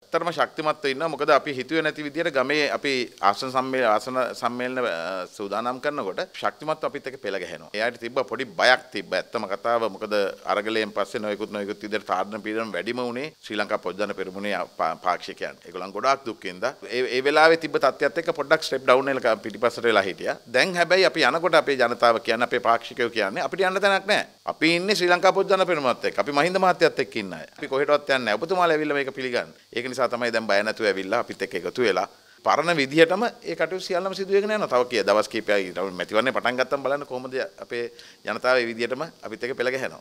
ඇත්තටම ශක්තිමත්ව ඉන්නවා. මොකද අපි හිතුවේ නැති විදියට ගමේ අපි ආසන සම්මේලන සූදානම් කරනකොට ශක්තිමත්ව අපිත් එක්ක පෙළ ගැහෙනවා. එයාට තිබ්බ පොඩි බයක් තිබ්බ. ඇත්තම කතාව මොකද අරගලයෙන් පස්සේ නොයෙකුත් විදියට තාඩන පීඩන වැඩිම උනේ ශ්‍රී ලංකා පොත්ජන පෙරමුණේ පාක්ෂිකයන්. ඒගොල්ලන් ගොඩාක් දුක් විඳා. ඒ වෙලාවේ තිබ්බ තත්ත්වයක් එක්ක පොඩ්ඩක් ස්ටෙප් ඩවුන් වෙලා පිටිපස්සට වෙලා හිටියා. දැන් හැබැයි අපි යනකොට අපේ ජනතාව කියන්නේ අපේ පාක්ෂිකයෝ කියන්නේ අපිට යන්න තැනක් නැහැ. අපි ඉන්නේ ශ්‍රී ලංකා පොත්ජන පෙරමුණත් එක්ක. අපි මහින්ද මහත්තයත් එක්ක ඉන්න අය. අපි කොහෙටවත් යන්නේ නැහැ. ඔබතුමාලා ඇවිල්ලා මේක පිළිගන්න. ඒක නිසා තමයි දැන් බය නැතුව ඇවිල්ලා අපිත් එක්ක එකතු වෙලා පරණ විදිහටම ඒ කටයුතු සියල්ලම සිදු වෙගෙන යනවා. තව කීය දවස් කීපයක් මැතිවරණේ පටන් ගත්තම බලන්න කොහොමද අපේ ජනතාව මේ විදිහටම අපිත් එක්ක පෙළ ගැහෙනවා.